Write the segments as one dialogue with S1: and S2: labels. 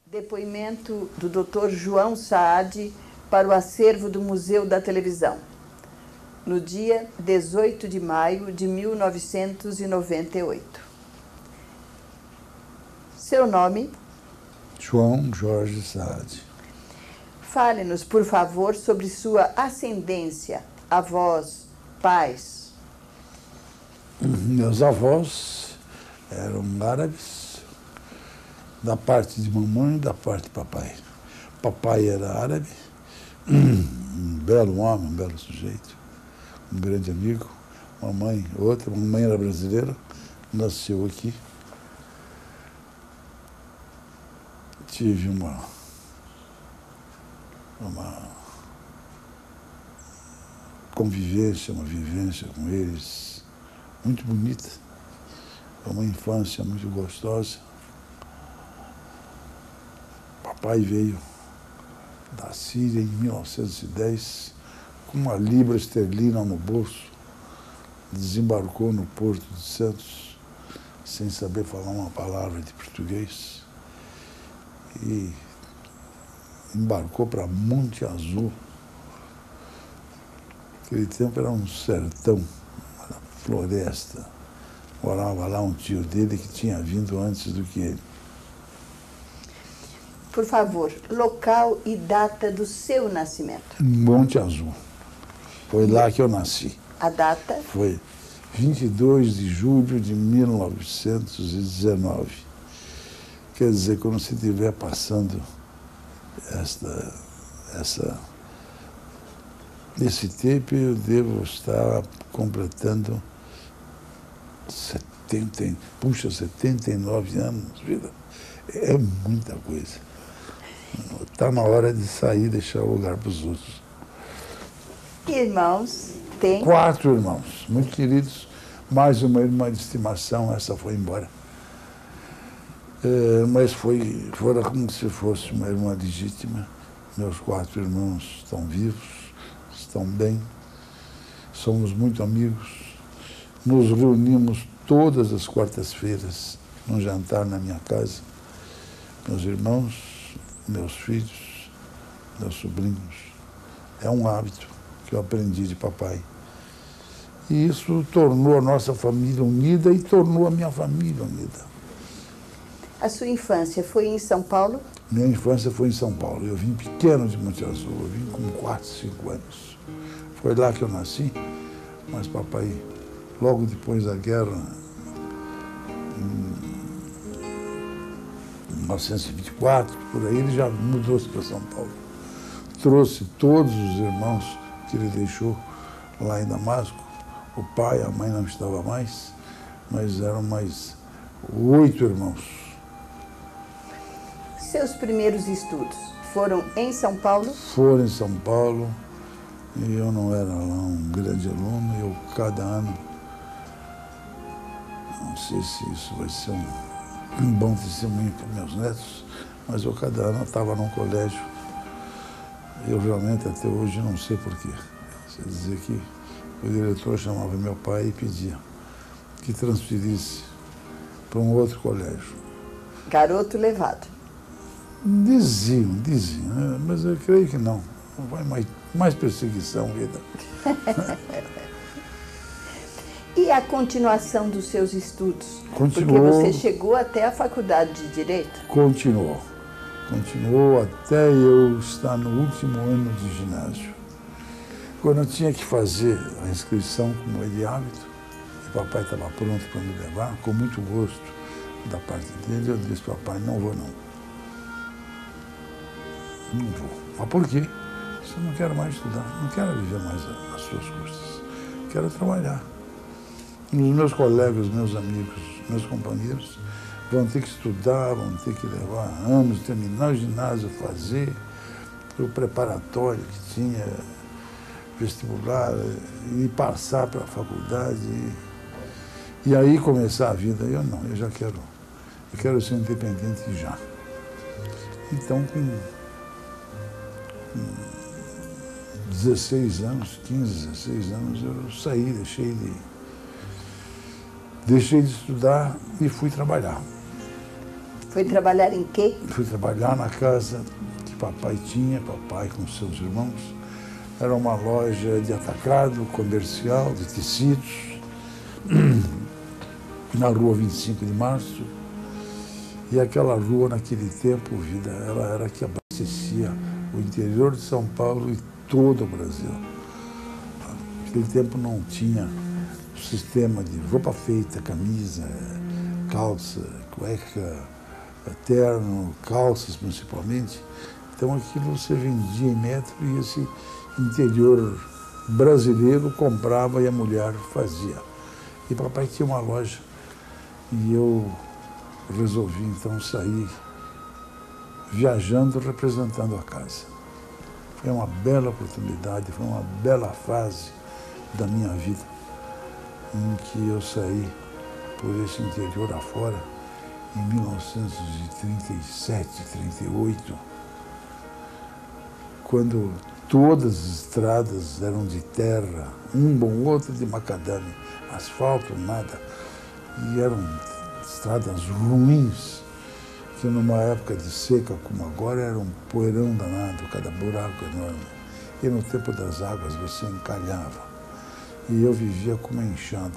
S1: Depoimento do Dr. João Saad para o acervo do Museu da Televisão, no dia 18 de maio de 1998. Seu nome?
S2: João Jorge Saad.
S1: Fale-nos, por favor, sobre sua ascendência, avós, pais.
S2: Meus avós eram árabes, da parte de mamãe e da parte de papai. Papai era árabe, um belo homem, um belo sujeito, um grande amigo. Mamãe, outra. Mamãe era brasileira, nasceu aqui. Tive uma convivência, uma vivência com eles muito bonita. Uma infância muito gostosa. Papai veio da Síria em 1910 com uma libra esterlina no bolso, desembarcou no Porto de Santos sem saber falar uma palavra de português e embarcou para Monte Azul. Naquele tempo era um sertão, uma floresta. Morava lá um tio dele que tinha vindo antes do que ele.
S1: Por favor, local e data do seu nascimento.
S2: Monte Azul. Foi lá que eu nasci.
S1: A data?
S2: Foi 22 de julho de 1919. Quer dizer, quando você estiver passando esse tempo, eu devo estar completando 79 anos, vida. É muita coisa. Está na hora de sair e deixar o lugar para os outros.
S1: Irmãos? Tem?
S2: 4 irmãos, muito queridos. Mais uma irmã de estimação, essa foi embora. Mas fora como se fosse uma irmã legítima. Meus 4 irmãos estão vivos, estão bem. Somos muito amigos. Nos reunimos todas as quartas-feiras num jantar na minha casa. Meus irmãos, meus filhos, meus sobrinhos. É um hábito que eu aprendi de papai. E isso tornou a nossa família unida e tornou a minha família unida.
S1: A sua infância foi em São Paulo?
S2: Minha infância foi em São Paulo. Eu vim pequeno de Monte Azul, eu vim com 4, 5 anos. Foi lá que eu nasci, mas papai, logo depois da guerra, em 1924, por aí, ele já mudou-se para São Paulo. Trouxe todos os irmãos que ele deixou lá em Damasco. O pai, a mãe não estava mais, mas eram mais 8 irmãos.
S1: Seus primeiros estudos foram em São Paulo?
S2: Foram em São Paulo, e eu não era lá um grande aluno. Eu, cada ano, não sei se isso vai ser um bom testemunho para meus netos, mas eu, cada ano, estava num colégio. Eu realmente, até hoje, não sei porquê. Quer dizer que o diretor chamava meu pai e pedia que transferisse para um outro colégio.
S1: Garoto levado.
S2: Diziam, né? Mas eu creio que não. Vai mais perseguição, vida.
S1: E a continuação dos seus estudos?
S2: Continuou.
S1: Porque você chegou até a faculdade de Direito?
S2: Continuou até eu estar no último ano de ginásio. Quando eu tinha que fazer a inscrição como é de hábito, e papai estava pronto para me levar, com muito gosto da parte dele, eu disse: papai, não vou não. Não vou. Mas por quê? Eu não quero mais estudar, não quero viver mais às suas custas. Quero trabalhar. Os meus colegas, meus amigos, meus companheiros vão ter que estudar, vão ter que levar anos, terminar o ginásio, fazer o preparatório que tinha, vestibular, e passar para a faculdade. E aí começar a vida. Eu não, eu quero ser independente já. Então, com 16 anos, 15, 16 anos, eu saí, deixei de estudar e fui trabalhar.
S1: Foi trabalhar em quê?
S2: Fui trabalhar na casa que papai tinha, papai com seus irmãos. Era uma loja de atacado, comercial, de tecidos, na rua 25 de Março. E aquela rua, naquele tempo, vida, ela era a que abastecia o interior de São Paulo e todo o Brasil. Naquele tempo não tinha o sistema de roupa feita, camisa, calça, cueca, terno, calças principalmente. Então aquilo você vendia em metro e esse interior brasileiro comprava e a mulher fazia. E papai tinha uma loja e eu resolvi então sair viajando, representando a casa. Foi uma bela oportunidade, foi uma bela fase da minha vida em que eu saí por esse interior afora em 1937, 38, quando todas as estradas eram de terra, um bom outro de macadame, asfalto, nada, e eram estradas ruins, que numa época de seca como agora era um poeirão danado, cada buraco enorme. E no tempo das águas você encalhava. E eu vivia com uma enxada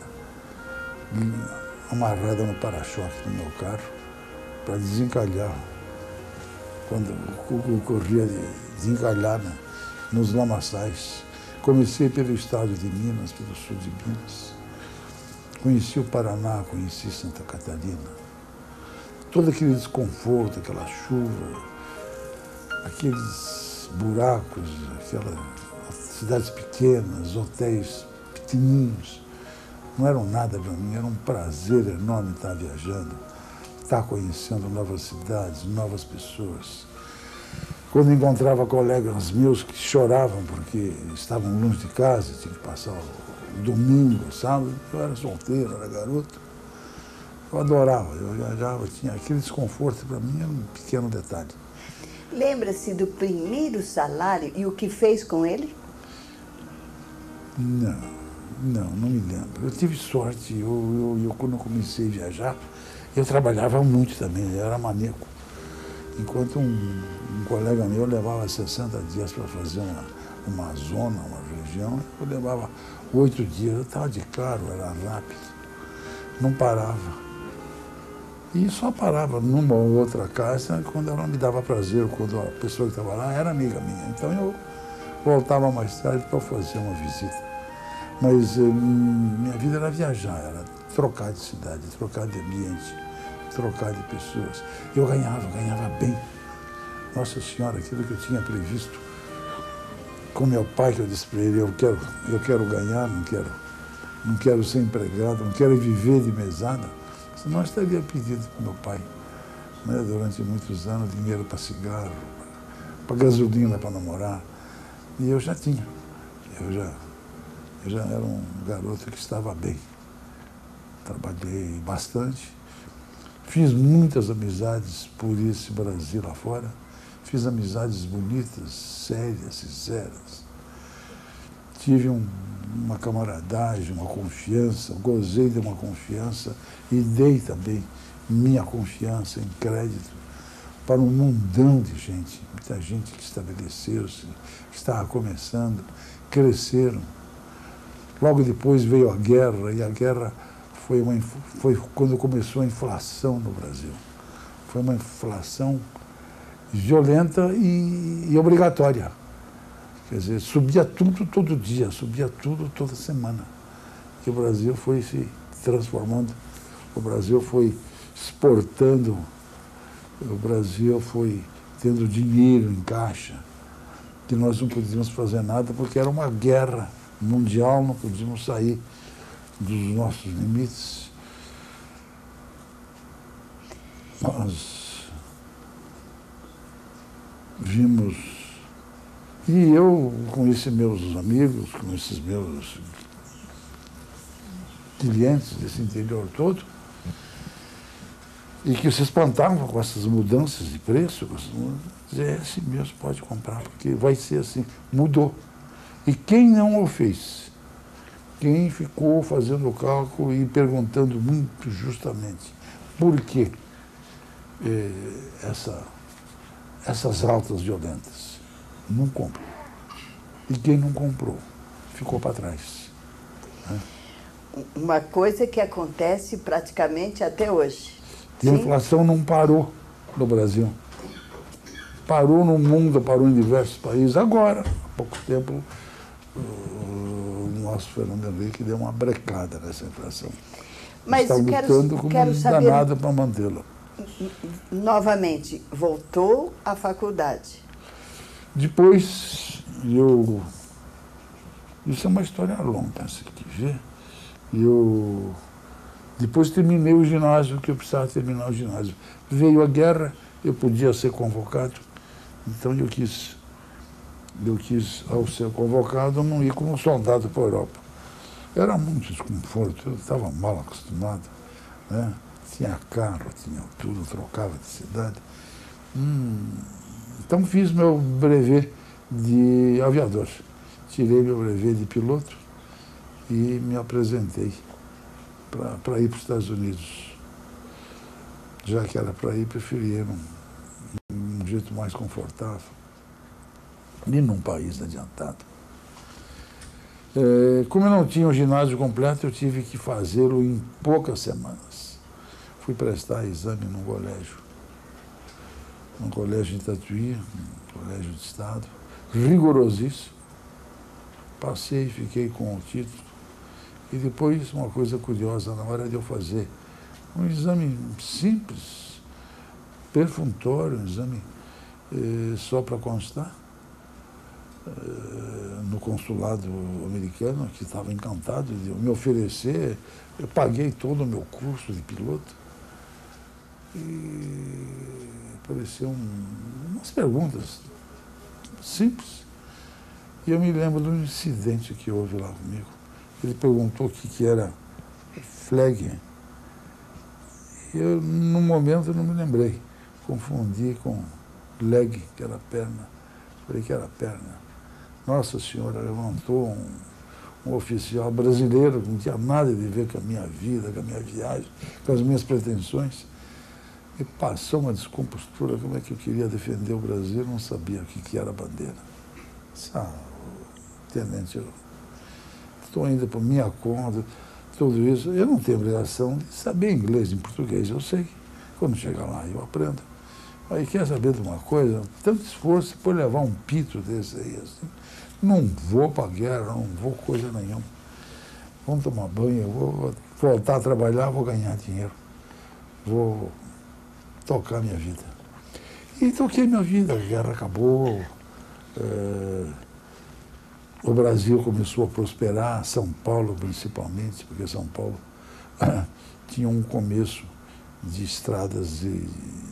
S2: amarrada no para-choque do meu carro para desencalhar. Quando ocorria de desencalhar nos lamaçais. Comecei pelo estado de Minas, pelo sul de Minas. Conheci o Paraná, conheci Santa Catarina. Todo aquele desconforto, aquela chuva, aqueles buracos, aquelas cidades pequenas, hotéis pequenininhos, não eram nada para mim, era um prazer enorme estar viajando, estar conhecendo novas cidades, novas pessoas. Quando encontrava colegas meus que choravam porque estavam longe de casa, tinha que passar o domingo, sábado, eu era solteiro, era garoto. Eu adorava, eu viajava, tinha aquele desconforto, para mim era um pequeno detalhe.
S1: Lembra-se do primeiro salário e o que fez com ele?
S2: Não me lembro. Eu tive sorte, eu quando eu comecei a viajar, eu trabalhava muito também, eu era maníaco. Enquanto um colega meu levava 60 dias para fazer uma zona, uma região, eu levava 8 dias, eu estava de carro, era rápido, não parava. E só parava numa ou outra casa quando ela me dava prazer, quando a pessoa que estava lá era amiga minha. Então eu voltava mais tarde para fazer uma visita. Mas minha vida era viajar, era trocar de cidade, trocar de ambiente, trocar de pessoas. Eu ganhava bem. Nossa Senhora, aquilo que eu tinha previsto com meu pai, que eu disse para ele, eu quero ganhar, não quero ser empregado, não quero viver de mesada. Senão eu estaria pedindo para meu pai, né, durante muitos anos, dinheiro para cigarro, para gasolina para namorar. E eu já tinha. Eu já era um garoto que estava bem. Trabalhei bastante. Fiz muitas amizades por esse Brasil lá fora. Fiz amizades bonitas, sérias, sinceras. Tive uma camaradagem, uma confiança, gozei de uma confiança e dei também minha confiança em crédito para um mundão de gente, muita gente que estabeleceu-se, que estava começando, cresceram. Logo depois veio a guerra, e a guerra foi quando começou a inflação no Brasil. Foi uma inflação violenta e obrigatória. Quer dizer, subia tudo todo dia, subia tudo toda semana. E o Brasil foi se transformando, o Brasil foi exportando, o Brasil foi tendo dinheiro em caixa, que nós não podíamos fazer nada porque era uma guerra mundial, não podíamos sair dos nossos limites. Nós vimos, e eu, com esses meus amigos, com esses meus clientes desse interior todo, e que se espantavam com essas mudanças de preço, é assim mesmo, pode comprar, porque vai ser assim, mudou. E quem não o fez? Quem ficou fazendo o cálculo e perguntando muito justamente por quê? essas altas violentas. Não comprou. E quem não comprou ficou para trás. Né?
S1: Uma coisa que acontece praticamente até hoje.
S2: E a inflação não parou no Brasil. Parou no mundo, parou em diversos países. Agora, há pouco tempo, o nosso Fernando Henrique deu uma brecada nessa inflação.
S1: Mas
S2: está lutando como um danado para mantê-la.
S1: Novamente, voltou à faculdade.
S2: Depois, isso é uma história longa, se quiser. Depois terminei o ginásio, que eu precisava terminar o ginásio. Veio a guerra, eu podia ser convocado, então eu quis, ao ser convocado, não ir como soldado para a Europa. Era muito desconforto, eu estava mal acostumado, né? Tinha carro, tinha tudo, trocava de cidade. Então fiz meu brevet de aviador. Tirei meu brevet de piloto e me apresentei para ir para os Estados Unidos. Já que era para ir, preferi ir um jeito mais confortável e num país adiantado. Como eu não tinha o ginásio completo, eu tive que fazê-lo em poucas semanas. Fui prestar exame num colégio de Tatuí, um colégio de Estado, rigorosíssimo. Passei, fiquei com o título. E depois, uma coisa curiosa, na hora de eu fazer um exame simples, perfuntório, um exame só para constar, no consulado americano, que estava encantado de me oferecer, eu paguei todo o meu curso de piloto. E apareceu umas perguntas simples. E eu me lembro de um incidente que houve lá comigo. Ele perguntou o que era flag. Eu, no momento, não me lembrei. Confundi com leg, que era perna. Falei que era perna. Nossa Senhora, levantou um oficial brasileiro que não tinha nada de ver com a minha vida, com a minha viagem, com as minhas pretensões. E passou uma descompostura, como é que eu queria defender o Brasil, não sabia o que era a bandeira. Tenente, eu estou indo por minha conta, tudo isso. Eu não tenho obrigação de saber inglês em português, eu sei. Quando chegar lá, eu aprendo. Aí, quer saber de uma coisa? Tanto esforço por levar um pito desse aí, assim. Não vou para a guerra, não vou coisa nenhuma. Vamos tomar banho, eu vou voltar a trabalhar, vou ganhar dinheiro. Vou tocar minha vida. E toquei minha vida, a guerra acabou, o Brasil começou a prosperar, São Paulo principalmente, porque São Paulo tinha um começo de estradas de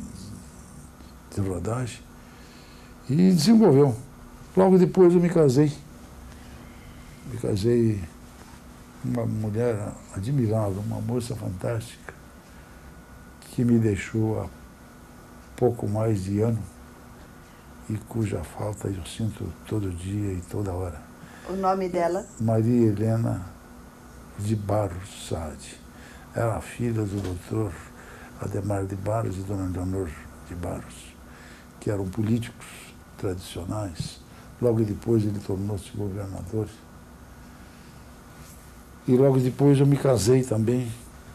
S2: rodagem e desenvolveu. Logo depois eu me casei. Me casei com uma mulher admirável, uma moça fantástica, que me deixou há pouco mais de ano e cuja falta eu sinto todo dia e toda hora.
S1: O nome dela?
S2: Maria Helena de Barros Saad. Era filha do doutor Ademar de Barros e dona Leonor de Barros, que eram políticos tradicionais. Logo depois ele tornou-se governador. E logo depois eu me casei também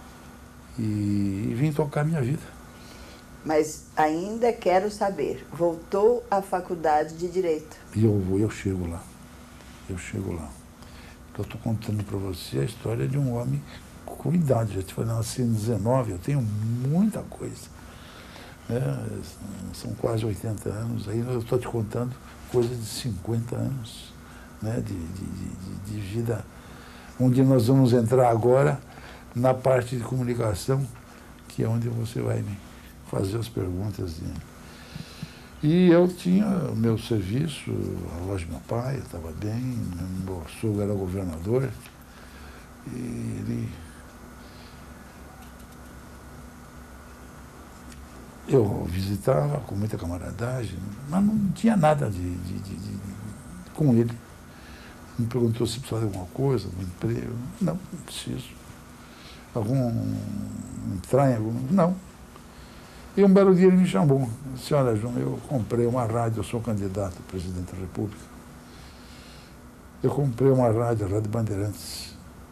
S2: e vim tocar minha vida.
S1: Mas ainda quero saber, voltou à faculdade de Direito?
S2: E eu chego lá. Eu chego lá. Eu estou contando para você a história de um homem com idade. Eu te falei, nasci em 19, eu tenho muita coisa. São quase 80 anos, aí eu estou te contando coisa de 50 anos, né, de vida, onde nós vamos entrar agora na parte de comunicação, que é onde você vai me fazer as perguntas. E eu tinha o meu serviço, a loja do meu pai, eu estava bem, meu sogro era governador, e ele... Eu visitava com muita camaradagem, mas não tinha nada com ele. Me perguntou se precisava de alguma coisa, algum emprego. Não preciso. Entrar em algum... Não. E um belo dia ele me chamou. Disse, olha, João, eu comprei uma rádio, eu sou candidato a presidente da República. Eu comprei uma rádio, a Rádio Bandeirantes.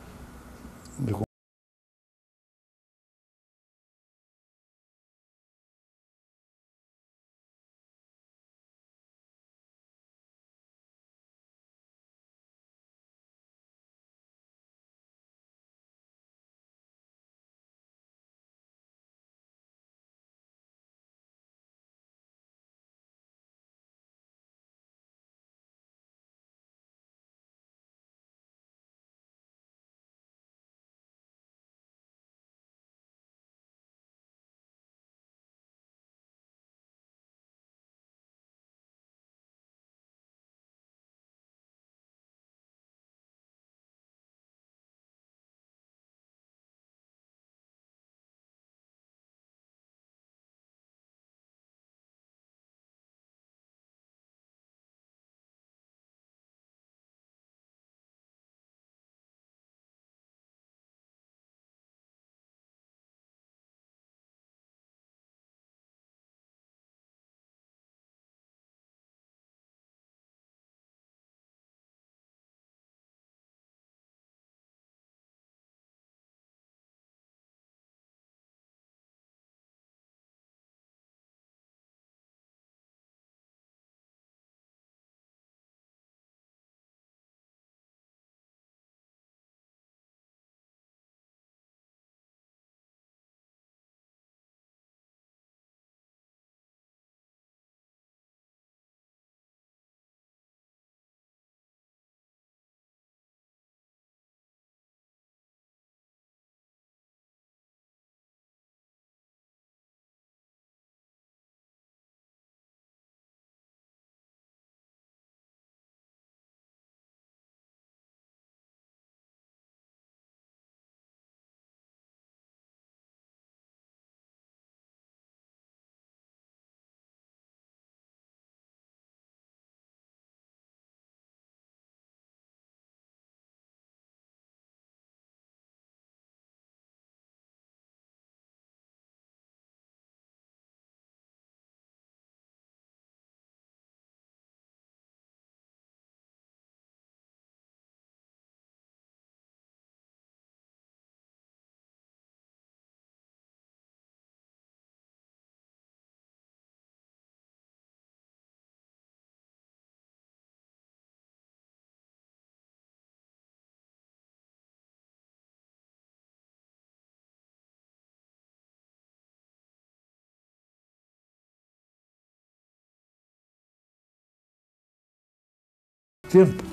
S2: Tempo.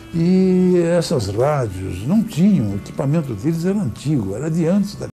S2: E essas rádios não tinham, o equipamento deles era antigo, era de antes da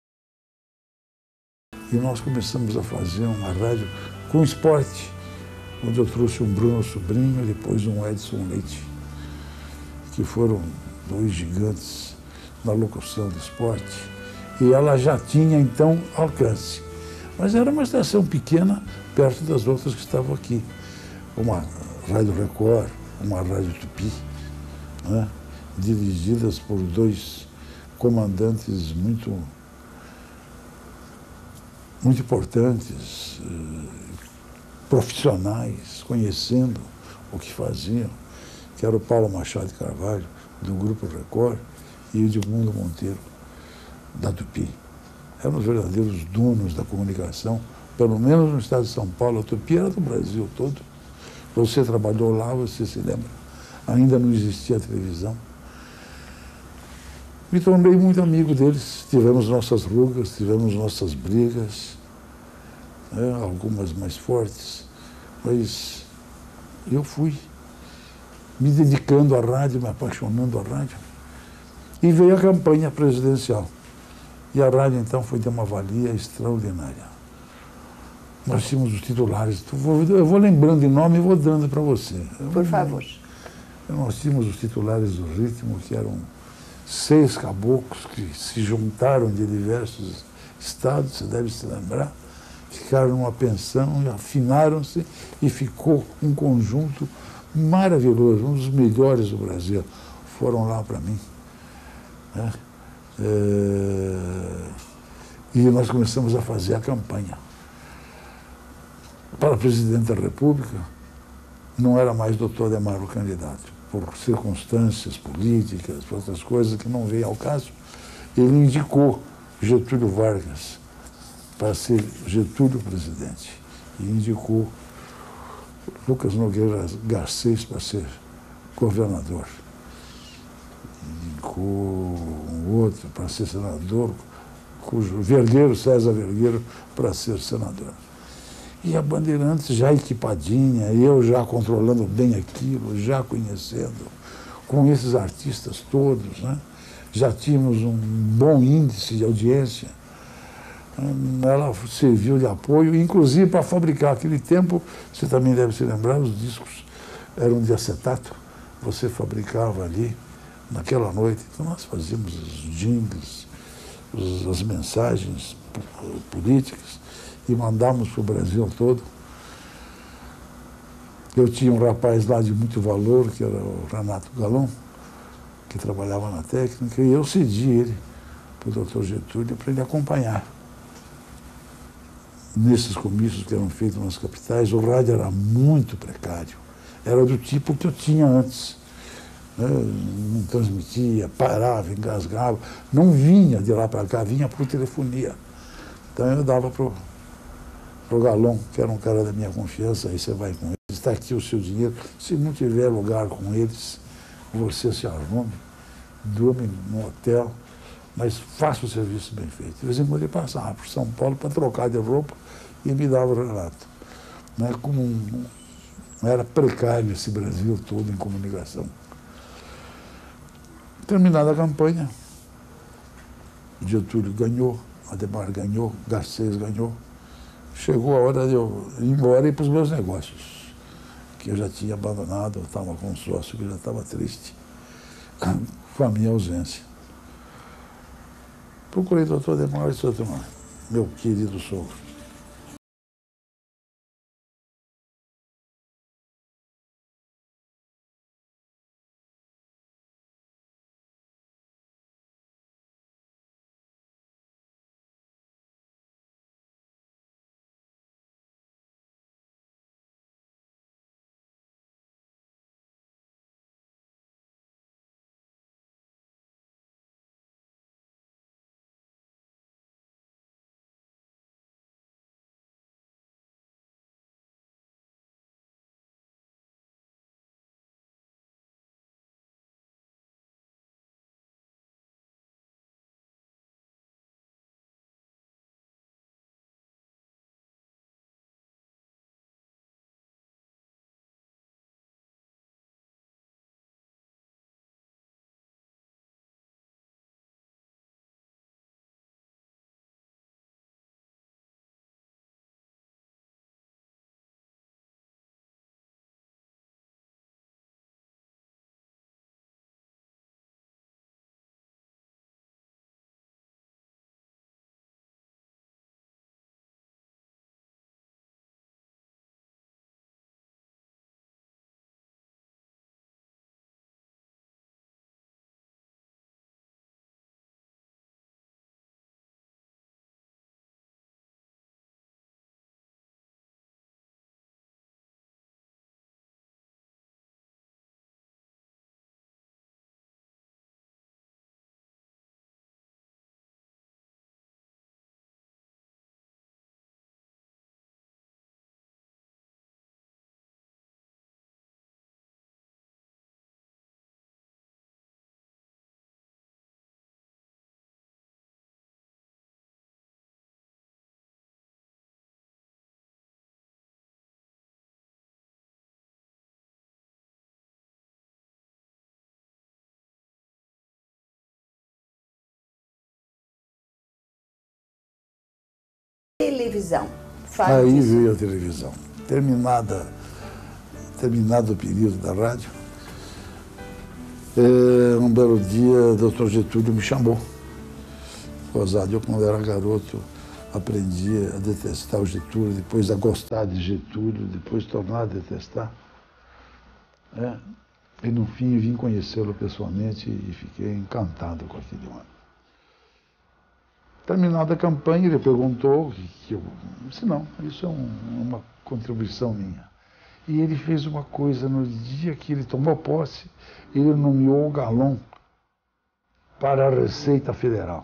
S2: E nós começamos a fazer uma rádio com esporte. onde eu trouxe um Bruno Sobrinho e depois um Edson Leite, que foram dois gigantes na locução do esporte. E ela já tinha, então, alcance. Mas era uma estação pequena, perto das outras que estavam aqui. Uma Rádio Record, uma Rádio Tupi, né? Dirigidas por dois comandantes muito importantes, profissionais, conhecendo o que faziam, que era o Paulo Machado de Carvalho, do Grupo Record, e o Edmundo Monteiro, da Tupi. Eram os verdadeiros donos da comunicação, pelo menos no estado de São Paulo. A Tupi era do Brasil todo. Você trabalhou lá, você se lembra. Ainda não existia a televisão. Me tornei muito amigo deles. Tivemos nossas rugas, tivemos nossas brigas, né, algumas mais fortes, mas eu fui me dedicando à rádio, me apaixonando à rádio. E veio a campanha presidencial. E a rádio, então, foi de uma valia extraordinária. Nós tínhamos os titulares. Eu vou lembrando de nome e vou dando para você.
S1: Por favor.
S2: Nós tínhamos os titulares do Ritmo, que eram 6 caboclos que se juntaram de diversos estados, você deve se lembrar, ficaram numa pensão e afinaram-se e ficou um conjunto maravilhoso, um dos melhores do Brasil. Foram lá para mim, né? E nós começamos a fazer a campanha. Para presidente da República, não era mais doutor Adhemar o candidato. Por circunstâncias políticas, por outras coisas que não veio ao caso, ele indicou Getúlio Vargas para ser Getúlio presidente. E indicou Lucas Nogueira Garcês para ser governador. Indicou um outro para ser senador, cujo César Vergueiro, para ser senador. E a Bandeirantes já equipadinha, eu já controlando bem aquilo, já conhecendo, com esses artistas todos, né? Já tínhamos um bom índice de audiência. Ela serviu de apoio, inclusive para fabricar. Aquele tempo, você também deve se lembrar, os discos eram de acetato, você fabricava ali, naquela noite. Então nós fazíamos os jingles, as mensagens políticas, e mandamos para o Brasil todo. Eu tinha um rapaz lá de muito valor, que era o Renato Galon, que trabalhava na técnica, e eu cedi ele para o doutor Getúlio para ele acompanhar. Nesses comícios que eram feitos nas capitais, o rádio era muito precário. Era do tipo que eu tinha antes. Não transmitia, parava, engasgava. Não vinha de lá para cá, vinha por telefonia. Então eu dava para o Galon, que era um cara da minha confiança, aí você vai com eles, está aqui o seu dinheiro. Se não tiver lugar com eles, você se arrume, durme no hotel, mas faça o serviço bem feito. De vez em quando ele passava por São Paulo para trocar de roupa e me dava o relato. Como era precário esse Brasil todo em comunicação. Terminada a campanha, Getúlio ganhou, Adhemar ganhou, Garcês ganhou. Chegou a hora de eu ir embora e ir para os meus negócios, que eu já tinha abandonado, eu estava com um sócio que já estava triste com a minha ausência. Procurei o doutor Adhemar e disse, doutor, meu querido sogro,
S1: televisão. Fale
S2: Aí
S1: disso.
S2: veio a televisão. Terminado o período da rádio, um belo dia o doutor Getúlio me chamou. Rosado, eu quando era garoto aprendi a detestar o Getúlio, depois a gostar de Getúlio, depois tornar a detestar. E no fim vim conhecê-lo pessoalmente e fiquei encantado com aquele homem. Terminada a campanha, ele perguntou que eu disse, não, isso é uma contribuição minha. E ele fez uma coisa, no dia que ele tomou posse, ele nomeou o Galon para a Receita Federal.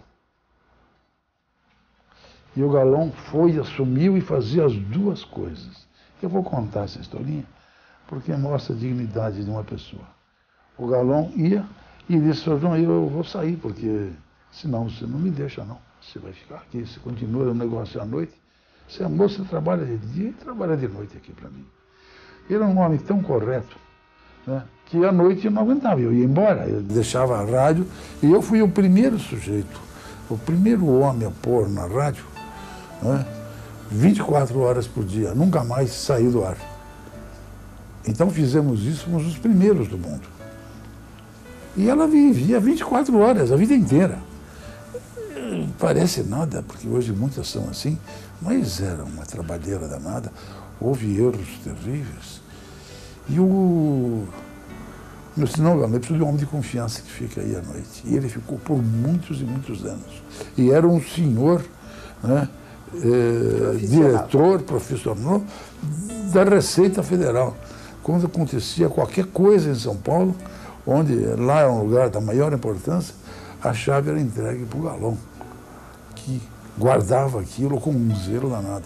S2: E o Galon foi, assumiu e fazia as duas coisas. Eu vou contar essa historinha porque mostra a dignidade de uma pessoa. O Galon ia e disse, Sr. João, eu vou sair, porque senão você não me deixa, não. Você vai ficar aqui, você continua o negócio à noite. Se a moça trabalha de dia, trabalha de noite aqui para mim. Ele era um homem tão correto, né, que à noite eu não aguentava, eu ia embora. Eu deixava a rádio e eu fui o primeiro sujeito, o primeiro homem a pôr na rádio, né, 24 horas por dia, nunca mais saí do ar. Então fizemos isso, fomos os primeiros do mundo. E ela vivia 24 horas, a vida inteira. Parece nada, porque hoje muitas são assim, mas era uma trabalheira danada, houve erros terríveis. E eu disse, não, eu preciso de um homem de confiança que fica aí à noite. E ele ficou por muitos e muitos anos. E era um senhor, né, diretor profissional da Receita Federal. Quando acontecia qualquer coisa em São Paulo, onde lá é um lugar da maior importância, a chave era entregue para o Galon, que guardava aquilo com um zelo danado.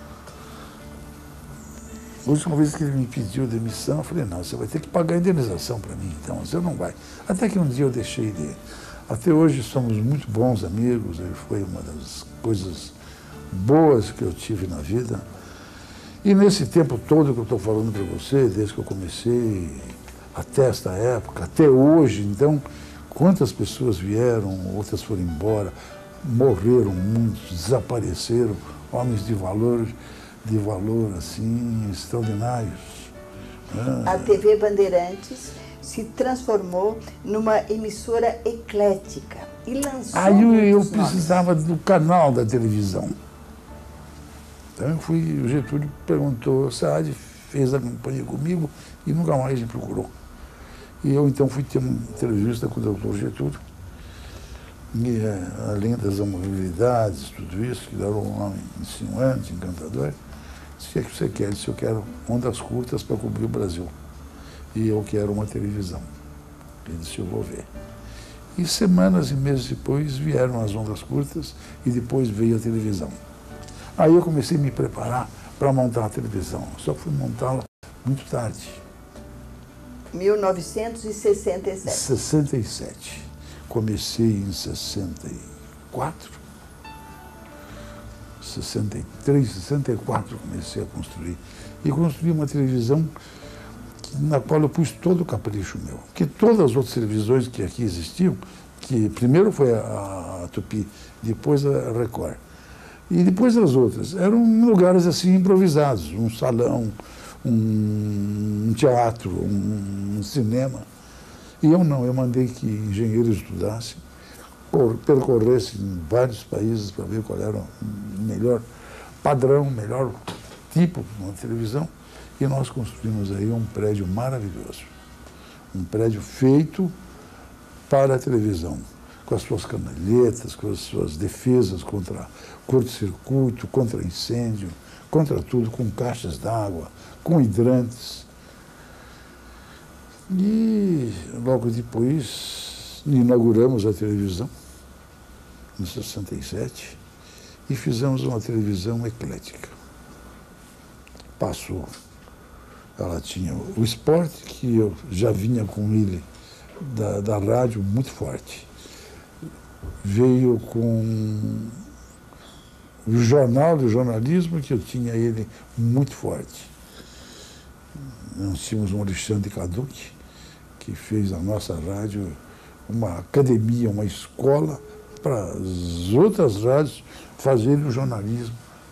S2: A última vez que ele me pediu demissão, eu falei, não, você vai ter que pagar a indenização para mim, então você não vai. Até que um dia eu deixei de ir. Até hoje somos muito bons amigos, ele foi uma das coisas boas que eu tive na vida. E nesse tempo todo que eu estou falando para você, desde que eu comecei, até esta época, até hoje, então, quantas pessoas vieram, outras foram embora, morreram muitos, desapareceram, homens de valor assim, extraordinários.
S1: A TV Bandeirantes se transformou numa emissora eclética e lançou
S2: Aí eu
S1: muitos nomes.
S2: precisava do canal da televisão. Então eu fui, o Getúlio perguntou, Saad fez a campanha comigo e nunca mais me procurou. E eu então fui ter uma entrevista com o doutor Getúlio, e além das amabilidades, tudo isso, que era um homem insinuante, encantador, disse, o que é que você quer? Ele disse, eu quero ondas curtas para cobrir o Brasil. E eu quero uma televisão. Ele disse, eu vou ver. E semanas e meses depois vieram as ondas curtas e depois veio a televisão. Aí eu comecei a me preparar para montar a televisão, só que fui montá-la muito tarde.
S1: 1967.
S2: 67. Comecei em 64, 63, 64 comecei a construir. E construí uma televisão na qual eu pus todo o capricho meu. Porque todas as outras televisões que aqui existiam, que primeiro foi a Tupi, depois a Record, e depois as outras, eram lugares assim improvisados, um salão, um teatro, um cinema. E eu não, eu mandei que engenheiros estudassem, percorressem vários países para ver qual era o melhor padrão, o melhor tipo de uma televisão. E nós construímos aí um prédio maravilhoso. Um prédio feito para a televisão, com as suas canalhetas, com as suas defesas contra curto-circuito, contra incêndio, contra tudo, com caixas d'água, com hidrantes. E logo depois inauguramos a televisão, em 67, e fizemos uma televisão eclética. Passou. Ela tinha o esporte, que eu já vinha com ele da rádio muito forte. Veio com o jornal, o jornalismo, que eu tinha ele muito forte. Nós tínhamos um Alexandre Caduc, que fez a nossa rádio uma academia, uma escola para as outras rádios fazerem o jornalismo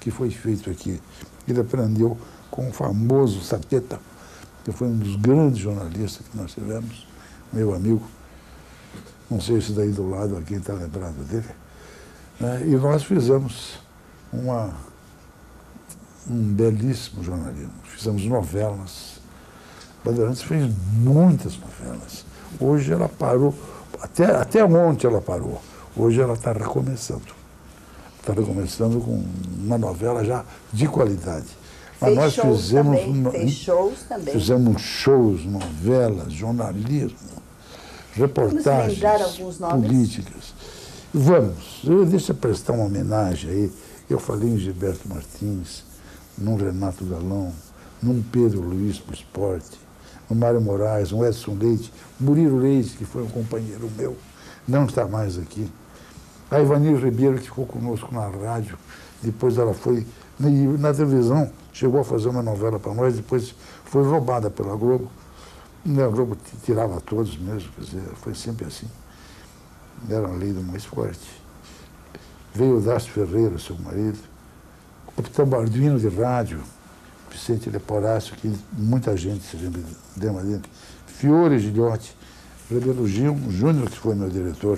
S2: que foi feito aqui. Ele aprendeu com o famoso Sapeta, que foi um dos grandes jornalistas que nós tivemos, meu amigo. Não sei se daí do lado aqui está lembrado dele. E nós fizemos um belíssimo jornalismo. Fizemos novelas. Bandeirantes fez muitas novelas. Hoje ela parou, até ontem ela parou. Hoje ela está recomeçando. Está recomeçando com uma novela já de qualidade. Mas nós fizemos
S1: fez shows também.
S2: Fizemos shows, novelas, jornalismo, reportagens políticas. Vamos, deixa eu prestar uma homenagem aí. Eu falei em Gilberto Martins, num Renato Galão, num Pedro Luiz para o esporte, no Mário Moraes, no Edson Leite, Murilo Leite, que foi um companheiro meu, não está mais aqui. A Ivanir Ribeiro, que ficou conosco na rádio, depois ela foi na televisão, chegou a fazer uma novela para nós, depois foi roubada pela Globo. A Globo tirava todos mesmo, quer dizer, foi sempre assim. Era a lei do mais forte. Veio o Dácio Ferreira, seu marido, o capitão Balduino de rádio, Vicente Leporácio, que muita gente se lembra dele, Fiore Gilhote, Rebelo Júnior, que foi meu diretor.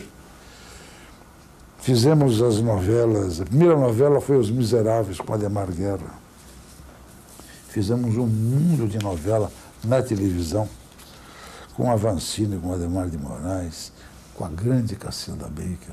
S2: Fizemos as novelas, a primeira novela foi Os Miseráveis, com Ademar Guerra. Fizemos um mundo de novela na televisão, com a Vancini, com Ademar de Moraes, com a grande Cacilda Baker,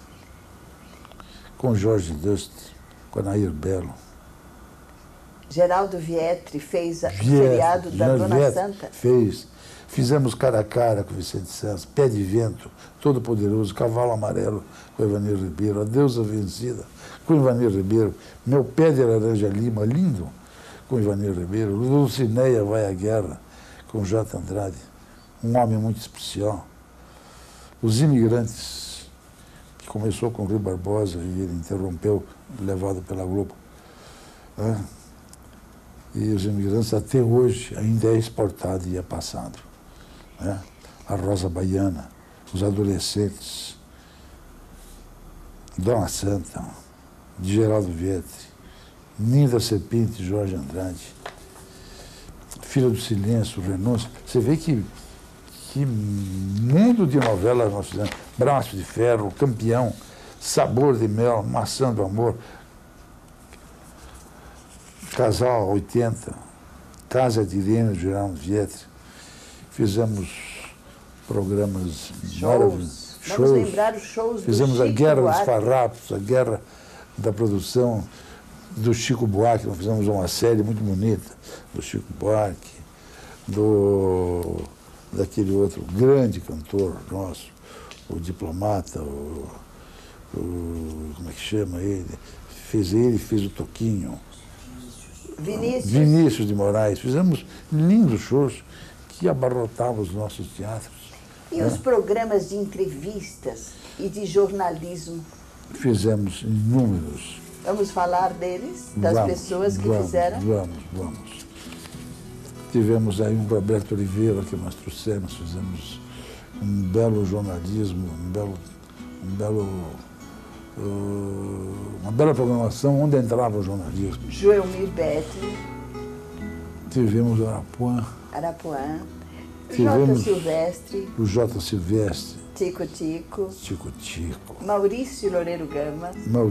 S2: com Jorge Dust, com a Nair Belo.
S1: Geraldo Vietri fez o seriado da Dona
S2: Vietri
S1: Santa?
S2: Fez. Fizemos Cara a Cara com Vicente César, Pé de Vento, Todo Poderoso, Cavalo Amarelo com Ivanir Ribeiro, A Deusa Vencida com Ivanir Ribeiro, Meu Pé de Laranja Lima, lindo, com Ivanir Ribeiro, Dulcineia Vai à Guerra com J. Andrade, um homem muito especial. Os Imigrantes, que começou com o Rui Barbosa e ele interrompeu, levado pela Globo. E Os Imigrantes até hoje ainda é exportado e é passado. A Rosa Baiana, Os Adolescentes, Dona Santa, de Geraldo Vietri, Ninda Serpente, Jorge Andrade, Filha do Silêncio, Renúncia. Você vê que mundo de novelas nós fizemos. Braço de Ferro, Campeão, Sabor de Mel, Maçã do Amor, Casal 80, Casa de Irene, de Geraldo Vietri. Fizemos programas maravilhosos.
S1: Vamos lembrar os shows do
S2: Fizemos a
S1: Chico
S2: Guerra
S1: Buarque.
S2: dos Farrapos, a Guerra da Produção do Chico Buarque. Nós fizemos uma série muito bonita do Chico Buarque, daquele outro grande cantor nosso, o Diplomata, como é que chama ele? Fez o Toquinho. Vinícius de Moraes. Fizemos lindos shows que abarrotavam os nossos teatros.
S1: E os programas de entrevistas e de jornalismo?
S2: Fizemos inúmeros.
S1: Vamos falar deles, das pessoas que fizeram?
S2: Vamos. Tivemos aí um Roberto Oliveira que nós trouxemos, fizemos um belo jornalismo, uma bela programação onde entrava o jornalismo.
S1: Joelmir Bettini.
S2: Tivemos o
S1: Arapuã.
S2: Tivemos
S1: J. Silvestre.
S2: O J. Silvestre.
S1: Tico-Tico.
S2: Tico-Tico.
S1: Maurício Loureiro Gama.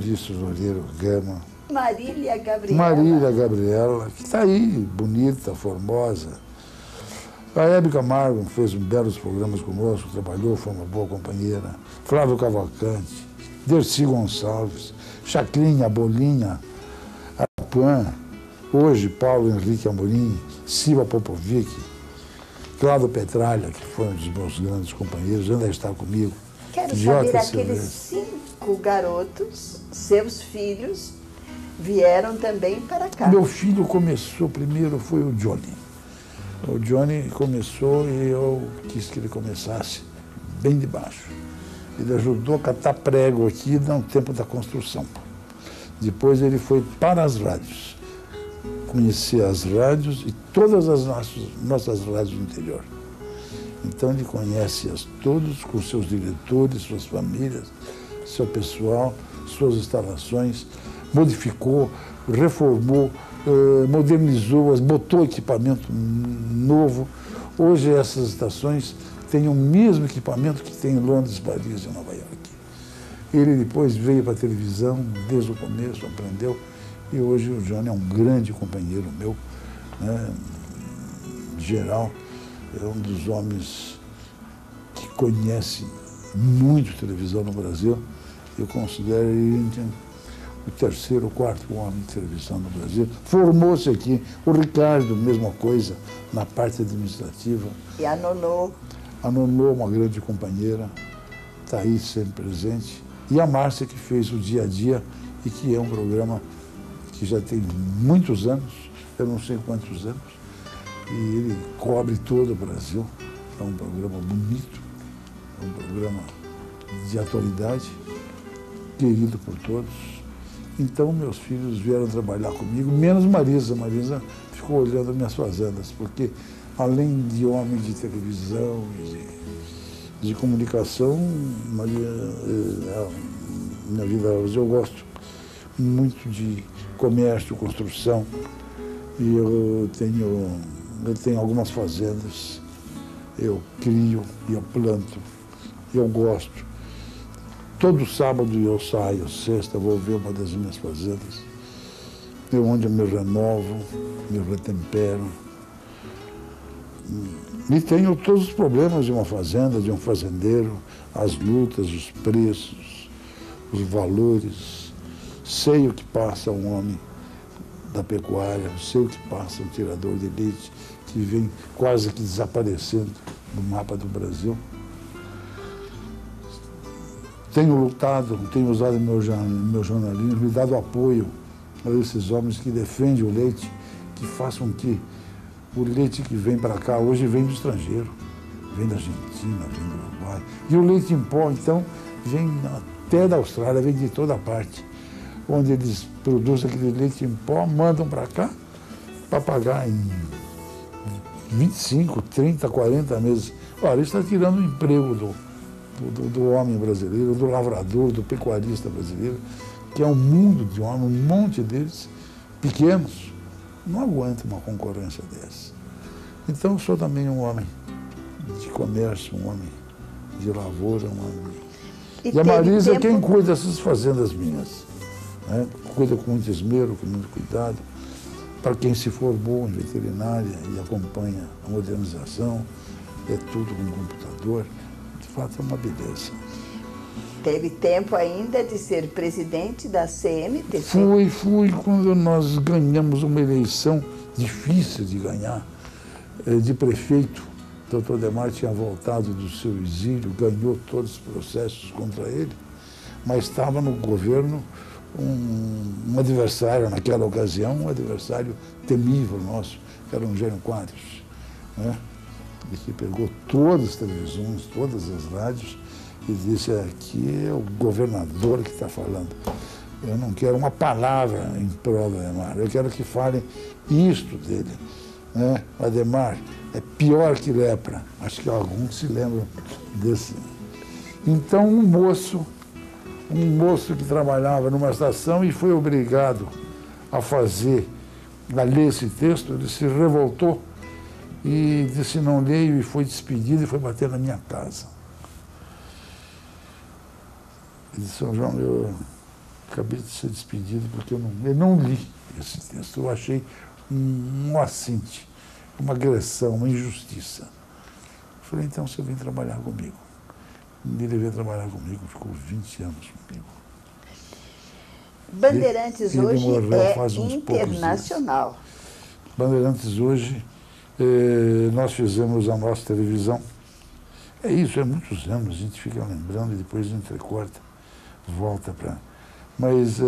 S1: Marília Gabriela. Que está aí, bonita, formosa. A Hebe Camargo fez belos programas conosco, trabalhou, foi uma boa companheira. Flávio Cavalcante, Dercy Gonçalves, Chaclinha, Bolinha, Arapuã, hoje Paulo Henrique Amorim, Silva Popovic, Cláudio Petralha, que foi um dos meus grandes companheiros, ainda está comigo. Quero saber, aqueles 5 garotos, seus filhos, vieram também para cá.
S2: Meu filho começou primeiro, foi o Johnny. O Johnny começou e eu quis que ele começasse bem de baixo. Ele ajudou a catar prego aqui no tempo da construção. Depois ele foi para as rádios, conhecer as rádios e todas as nossas rádios do interior. Então ele conhece-as todos, com seus diretores, suas famílias, seu pessoal, suas instalações.
S1: modificou, reformou, modernizou, botou equipamento novo. Hoje essas estações têm o mesmo equipamento que tem em Londres, Paris e Nova York. Ele depois veio para a televisão, desde o começo, aprendeu, e hoje o Johnny é um grande companheiro meu, né, geral, é um dos homens que conhece muito televisão no Brasil. Eu considero ele o terceiro ou quarto homem de televisão no Brasil. Formou-se aqui. O Ricardo, mesma coisa, na parte administrativa.
S3: E a Nonô?
S1: A Nonô, uma grande companheira, está aí sempre presente. E a Márcia, que fez o Dia a Dia, e que é um programa que já tem muitos anos, eu não sei quantos anos, e ele cobre todo o Brasil. É um programa bonito, é um programa de atualidade, querido por todos. Então, meus filhos vieram trabalhar comigo, menos Marisa. Marisa ficou olhando minhas fazendas, porque, além de homem de televisão e de comunicação, na vida hoje eu gosto muito de comércio, construção, e eu tenho algumas fazendas, eu crio, eu planto, eu gosto. Todo sábado eu saio, sexta, vou ver uma das minhas fazendas, onde eu me renovo, me retempero. E tenho todos os problemas de uma fazenda, de um fazendeiro, as lutas, os preços, os valores. Sei o que passa um homem da pecuária, sei o que passa um tirador de leite, que vem quase que desaparecendo do mapa do Brasil. Tenho lutado, tenho usado meu jornalismo e dado apoio a esses homens que defendem o leite, que façam que o leite que vem para cá hoje vem do estrangeiro, vem da Argentina, vem do Uruguai. E o leite em pó, então, vem até da Austrália, vem de toda parte, onde eles produzem aquele leite em pó, mandam para cá para pagar em 25, 30, 40 meses. Olha, isso está tirando o emprego do homem brasileiro, do lavrador, do pecuarista brasileiro, que é um mundo de homens, um monte deles, pequenos, não aguenta uma concorrência dessa. Então, eu sou também um homem de comércio, um homem de lavoura, um homem... E a Marisa é quem cuida dessas fazendas minhas, né? Cuida com muito esmero, com muito cuidado, para quem se formou em veterinária e acompanha a modernização, é tudo com computador. De fato, é uma beleza.
S3: Teve tempo ainda de ser presidente da CMTC?
S1: Fui quando nós ganhamos uma eleição difícil de ganhar, de prefeito. O Dr. Demar tinha voltado do seu exílio, ganhou todos os processos contra ele, mas estava no governo um adversário, naquela ocasião, um adversário temível nosso, que era um Jânio Quadros, né? E que pegou todas as televisões, todas as rádios, e disse: aqui é o governador que está falando. Eu não quero uma palavra em prol do Ademar, eu quero que falem isto dele, né? O Ademar é pior que lepra. Acho que alguns se lembram desse. Então, um moço que trabalhava numa estação e foi obrigado a ler esse texto, ele se revoltou e disse: não leio, e foi despedido e foi bater na minha casa. Ele disse: São João, eu acabei de ser despedido porque eu não li esse texto. Eu achei um assinte, uma agressão, uma injustiça. Eu falei: então você vem trabalhar comigo. Ele veio trabalhar comigo, ficou 20 anos comigo.
S3: Bandeirantes hoje é internacional.
S1: Bandeirantes hoje, nós fizemos a nossa televisão. É isso, é muitos anos, a gente fica lembrando e depois entrecorta, volta para... Mas